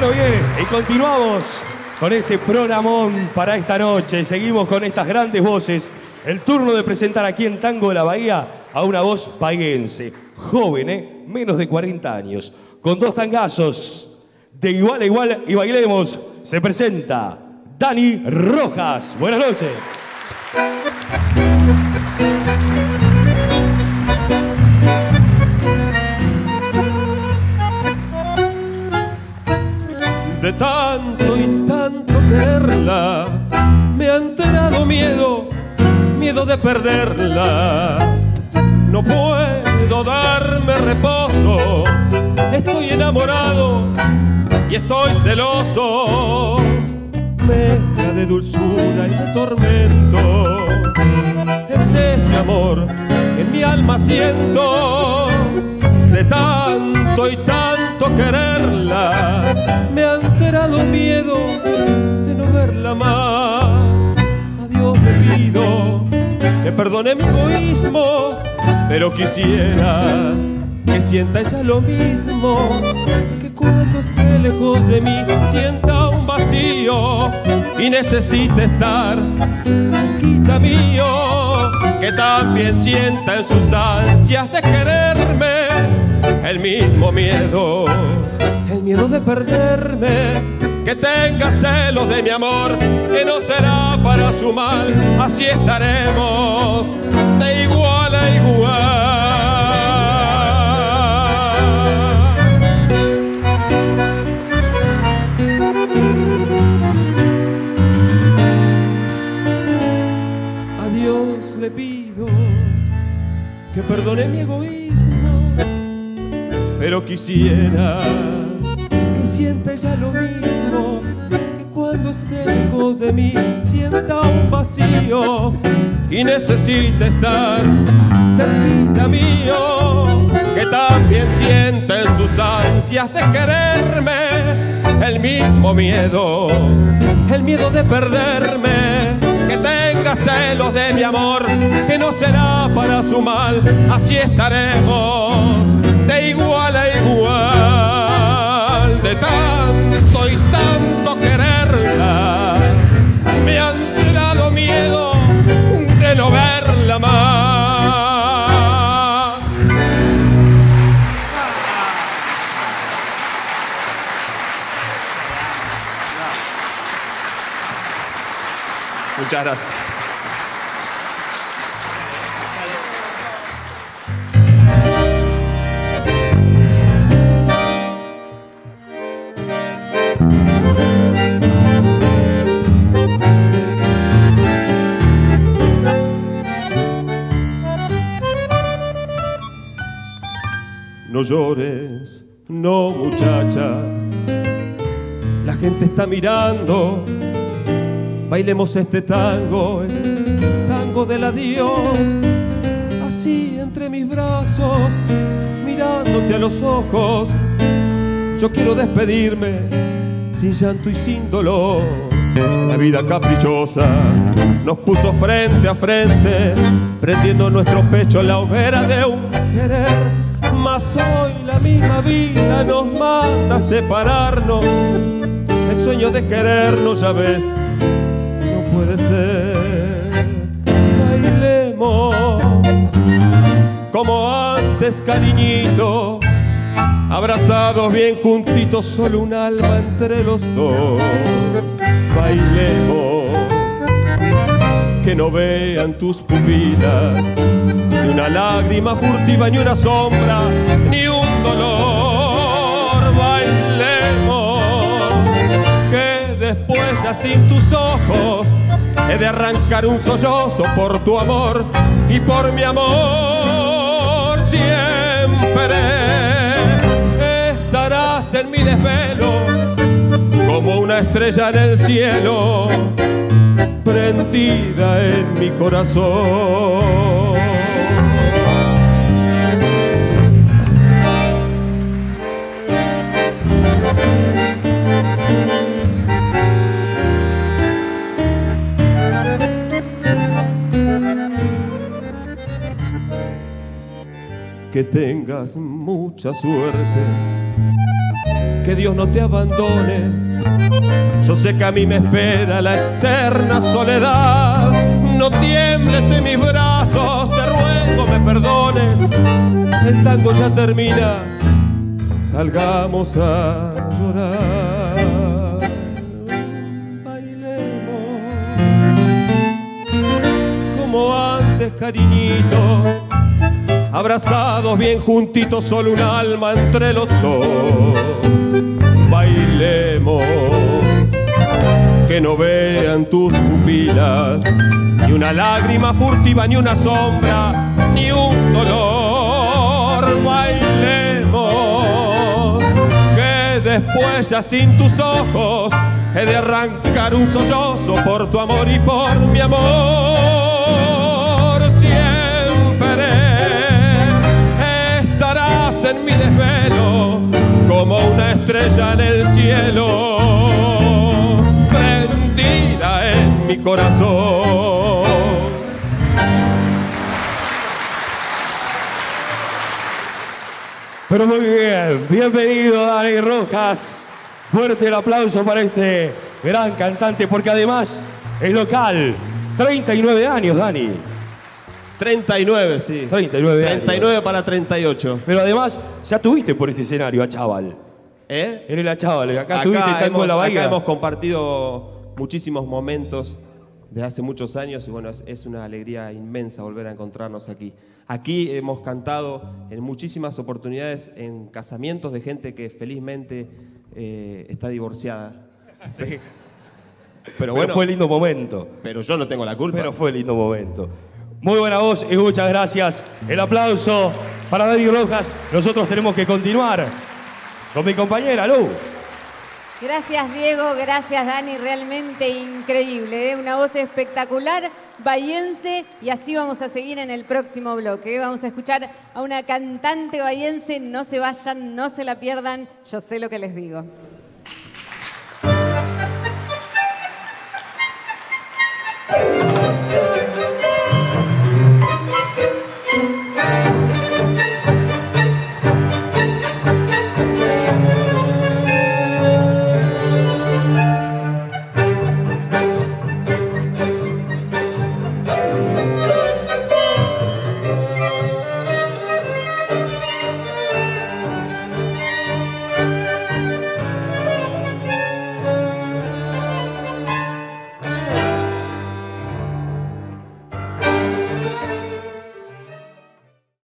bien, y continuamos con este programón para esta noche. Seguimos con estas grandes voces. El turno de presentar aquí en Tango de la Bahía a una voz bahiense, joven, menos de 40 años, con 2 tangazos de igual a igual y bailemos. Se presenta Dani Rojas. Buenas noches. De tanto y tanto quererla, me ha enterado miedo de perderla. No puedo darme reposo, estoy enamorado y estoy celoso. Mezcla de dulzura y de tormento, es este amor que en mi alma siento. De tanto y tanto quererla, me ha enterado miedo de no verla más. A Dios le pido que perdone mi egoísmo, pero quisiera que sienta ella lo mismo, que cuando esté lejos de mí sienta un vacío y necesite estar cerquita mío, que también sienta en sus ansias de quererme el mismo miedo, el miedo de perderme, que tenga celos de mi amor, que no será para su mal, así estaremos de igual a igual. A Dios le pido que perdone mi egoísmo, pero quisiera que sienta ella lo mismo, que cuando esté lejos de mí sienta un vacío y necesite estar cerquita mío, que también sienta en sus ansias de quererme el mismo miedo, el miedo de perderme, que tenga celos de mi amor, que no será para su mal, así estaremos de igual a igual. De tanto y tanto quererla, me ha entrado miedo de no verla más. Muchas gracias. No llores, no muchacha, la gente está mirando. Bailemos este tango, el tango del adiós, así entre mis brazos, mirándote a los ojos. Yo quiero despedirme sin llanto y sin dolor. La vida caprichosa nos puso frente a frente, prendiendo nuestro pecho en la hoguera de un querer. Mas hoy la misma vida nos manda a separarnos. El sueño de querernos, ya ves, no puede ser. Bailemos como antes, cariñito, abrazados bien juntitos, solo un alma entre los dos. Bailemos, que no vean tus pupilas ni una lágrima furtiva, ni una sombra, ni un dolor. Bailemos, que después ya sin tus ojos he de arrancar un sollozo por tu amor y por mi amor. Siempre estarás en mi desvelo como una estrella en el cielo, prendida en mi corazón. Que tengas mucha suerte que Dios no te abandone. Yo sé que a mí me espera la eterna soledad. No tiembles en mis brazos, te ruego me perdones. El tango ya termina, salgamos a llorar. Bailemos como antes, cariñito, abrazados bien juntitos, solo un alma entre los dos. Bailemos, que no vean tus pupilas ni una lágrima furtiva, ni una sombra, ni un dolor. Bailemos, que después ya sin tus ojos he de arrancar un sollozo por tu amor y por mi amor. Siempre estarás en mi desvelo como una estrella en el cielo, prendida en mi corazón. Pero muy bien, bienvenido Dani Rojas. Fuerte el aplauso para este gran cantante, porque además es local. 39 años, Dani. 39, sí. 39 años. 39 para 38. Pero además, ya tuviste por este escenario a Chaval. ¿Eh? En el Achaval, acá tuviste Tango de la Bahía. Acá hemos compartido muchísimos momentos de hace muchos años y bueno, es una alegría inmensa volver a encontrarnos aquí. Aquí hemos cantado en muchísimas oportunidades en casamientos de gente que felizmente está divorciada. Sí. Pero bueno, fue lindo momento. Pero yo no tengo la culpa. Pero fue lindo momento. Muy buena voz y muchas gracias. El aplauso para Dani Rojas. Nosotros tenemos que continuar con mi compañera Lu. Gracias Diego, gracias Dani, realmente increíble, ¿eh? Una voz espectacular, bahiense, y así vamos a seguir en el próximo bloque. Vamos a escuchar a una cantante bahiense, no se vayan, no se la pierdan, yo sé lo que les digo.